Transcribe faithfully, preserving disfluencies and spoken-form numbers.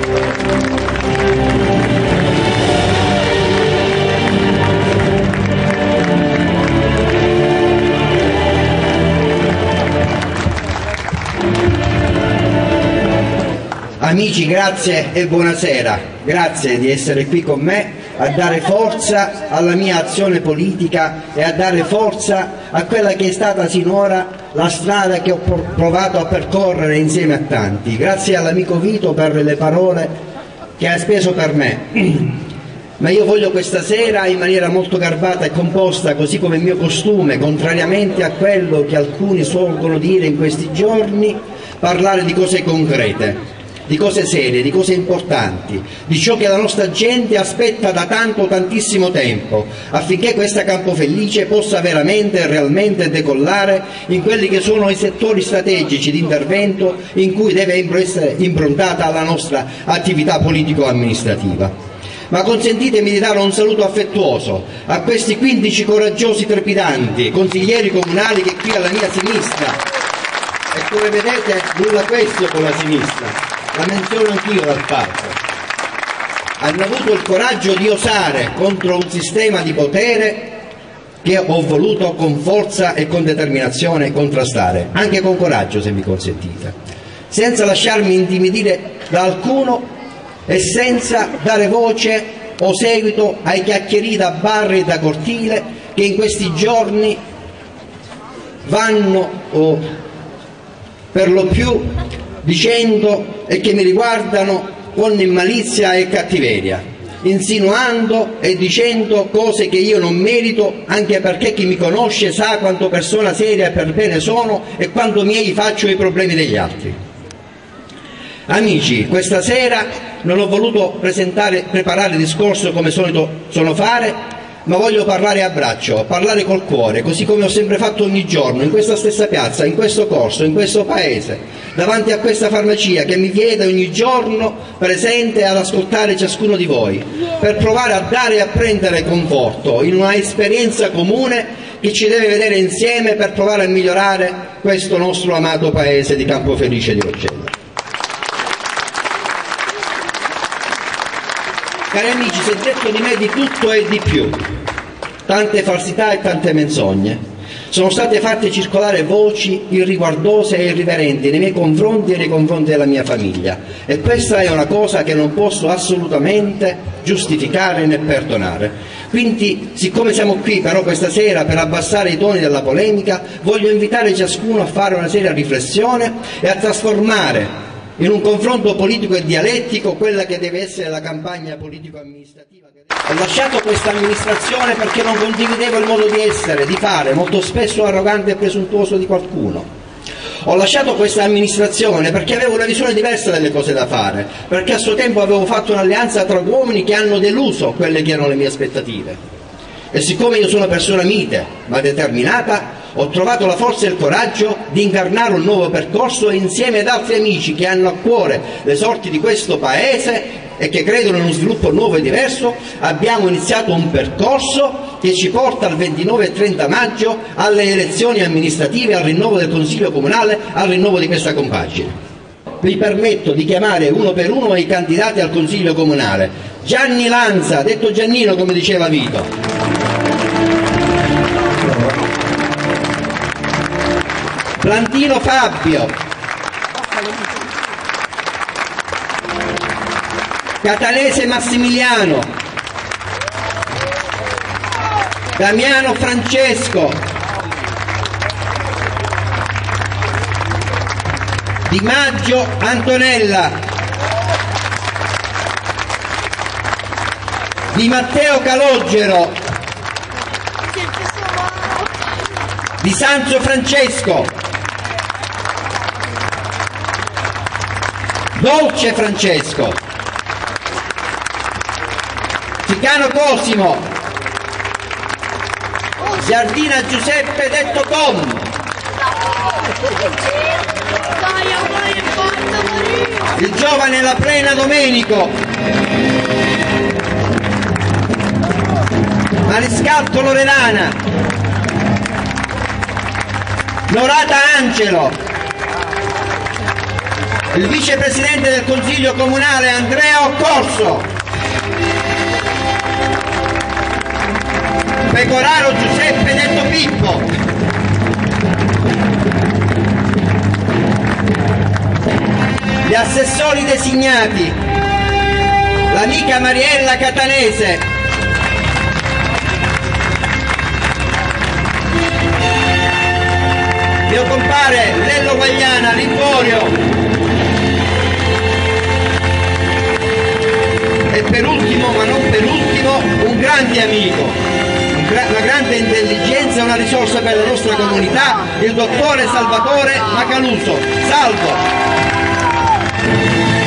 Amici, grazie e buonasera. Grazie di essere qui con me a dare forza alla mia azione politica e a dare forza a quella che è stata sinora la strada che ho provato a percorrere insieme a tanti. Grazie all'amico Vito per le parole che ha speso per me. Ma io voglio questa sera, in maniera molto garbata e composta, così come è mio costume, contrariamente a quello che alcuni solgono dire in questi giorni, parlare di cose concrete, di cose serie, di cose importanti, di ciò che la nostra gente aspetta da tanto, tantissimo tempo, affinché questa Campofelice possa veramente e realmente decollare in quelli che sono i settori strategici di intervento in cui deve essere improntata la nostra attività politico-amministrativa. Ma consentitemi di dare un saluto affettuoso a questi quindici coraggiosi trepidanti consiglieri comunali che qui alla mia sinistra, e come vedete nulla questo con la sinistra, la menziono anch'io dal palco, hanno avuto il coraggio di osare contro un sistema di potere che ho voluto con forza e con determinazione contrastare, anche con coraggio se mi consentite, senza lasciarmi intimidire da alcuno e senza dare voce o seguito ai chiacchierì da bar e da cortile che in questi giorni vanno oh, per lo più dicendo e che mi riguardano con malizia e cattiveria, insinuando e dicendo cose che io non merito, anche perché chi mi conosce sa quanto persona seria e per bene sono e quanto miei faccio i problemi degli altri. Amici, questa sera non ho voluto presentare, preparare discorso come solito sono fare, ma voglio parlare a braccio, parlare col cuore, così come ho sempre fatto ogni giorno, in questa stessa piazza, in questo corso, in questo paese, davanti a questa farmacia che mi vede ogni giorno presente ad ascoltare ciascuno di voi, per provare a dare e a prendere conforto in una esperienza comune che ci deve vedere insieme per provare a migliorare questo nostro amato paese di Campofelice di Roccella. Cari amici, si è detto di me di tutto e di più, tante falsità e tante menzogne. Sono state fatte circolare voci irriguardose e irriverenti nei miei confronti e nei confronti della mia famiglia, e questa è una cosa che non posso assolutamente giustificare né perdonare. Quindi, siccome siamo qui però questa sera per abbassare i toni della polemica, voglio invitare ciascuno a fare una seria riflessione e a trasformare in un confronto politico e dialettico quella che deve essere la campagna politico-amministrativa. Ho lasciato questa amministrazione perché non condividevo il modo di essere, di fare, molto spesso arrogante e presuntuoso di qualcuno. Ho lasciato questa amministrazione perché avevo una visione diversa delle cose da fare, perché a suo tempo avevo fatto un'alleanza tra uomini che hanno deluso quelle che erano le mie aspettative. E siccome io sono una persona mite ma determinata, ho trovato la forza e il coraggio di incarnare un nuovo percorso e insieme ad altri amici che hanno a cuore le sorti di questo paese e che credono in uno sviluppo nuovo e diverso, abbiamo iniziato un percorso che ci porta al ventinove e trenta maggio alle elezioni amministrative, al rinnovo del Consiglio Comunale, al rinnovo di questa compagine. Vi permetto di chiamare uno per uno i candidati al Consiglio Comunale. Gianni Lanza, detto Giannino come diceva Vito. Plantino Fabio, Catanese Massimiliano, Damiano Francesco, Di Maggio Antonella, Di Matteo Calogero, Di Sanzo Francesco, Dolce Francesco, Ficano Cosimo, Giardina Giuseppe detto Tom, il giovane La Plena Domenico, Mariscalco Loredana, Norata Angelo, il vicepresidente del Consiglio Comunale Andrea Occorso, Pecoraro Giuseppe detto Pippo, gli assessori designati, l'amica Mariella Catanese, mio compare Lello Guagliana, Liborio, e per ultimo, ma non per ultimo, un grande amico, una grande intelligenza e una risorsa per la nostra comunità, il dottore Salvatore Macaluso. Salvo!